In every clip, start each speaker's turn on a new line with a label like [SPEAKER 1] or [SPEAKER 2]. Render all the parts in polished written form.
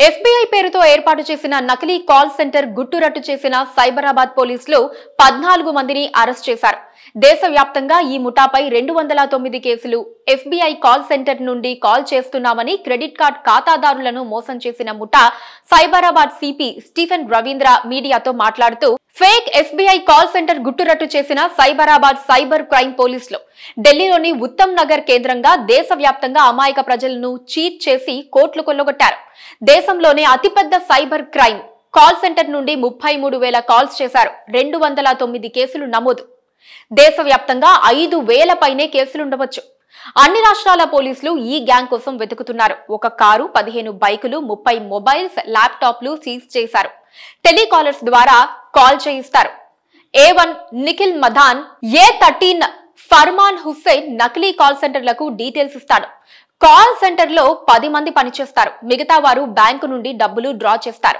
[SPEAKER 1] FBI పేరుతో ఏర్పాటు చేసిన నకిలీ కాల్ సెంటర్ గుట్టురట్టు చేసిన సైబరాబాద్ పోలీసులు 14 మందిని అరెస్ట్ చేశారు. దేశవ్యాప్తంగా ఈ ముఠాపై 209 కేసులు. ఎఫ్బీఐ కాల్ సెంటర్ నుండి కాల్ చేస్తున్నామని క్రెడిట్ కార్డ్ ఖాతాదారులను మోసం చేసిన ముఠా సైబరాబాద్ సిపి స్టీఫెన్ రవీంద్ర మీడియాతో మాట్లాడుతూ, ఫేక్ ఎఫ్బీఐ కాల్ సెంటర్ గుట్టురట్టు చేసిన సైబరాబాద్ సైబర్ క్రైమ్ పోలీసులు ఢిల్లీలోని ఉత్తమ్ నగర్ కేంద్రంగా దేశవ్యాప్తంగా అమాయక ప్రజలను చీట్ చేసి కోట్లు కొల్లగొట్టారు. దేశంలోనే అతిపెద్ద సైబర్ క్రైమ్ కాల్ సెంటర్ నుండి 33,000 కాల్స్ చేశారు. 209 కేసులు నమోదు. దేశవ్యాప్తంగా 5,000 పైనే కేసులుండవచ్చు. అన్ని రాష్ట్రాల పోలీసులు ఈ గ్యాంగ్ కోసం వెతుకుతున్నారు. ఒక కారు, 15 బైకులు, 30 మొబైల్స్, ల్యాప్టాప్లు సీజ్ చేశారు. టెలికాలర్స్ ద్వారా కాల్ చేయిస్తారు. A1 Nikhil మధాన్, A13 Furman Hussain నకిలీ కాల్ సెంటర్లకు డీటెయిల్స్ ఇస్తాడు. కాల్ సెంటర్ లో 10 మంది పనిచేస్తారు. మిగతా వారు బ్యాంకు నుండి డబ్బులు డ్రా చేస్తారు.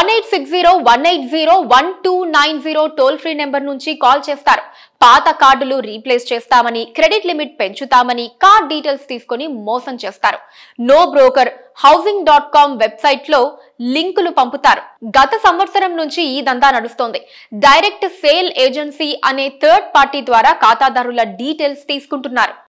[SPEAKER 1] 1860-180-1290 టోల్ ఫ్రీ నెంబర్ నుంచి కాల్ చేస్తారు. పాత కార్డులు రీప్లేస్ చేస్తామని, క్రెడిట్ లిమిట్ పెంచుతామని కార్డ్ డీటెయిల్స్ తీసుకుని మోసం చేస్తారు. నో బ్రోకర్, housing.com వెబ్సైట్ లో లింకులు పంపుతారు. గత సంవత్సరం నుంచి ఈ దందా నడుస్తోంది. డైరెక్ట్ సేల్ ఏజెన్సీ అనే థర్డ్ పార్టీ ద్వారా ఖాతాదారుల డీటెయిల్స్ తీసుకుంటున్నారు.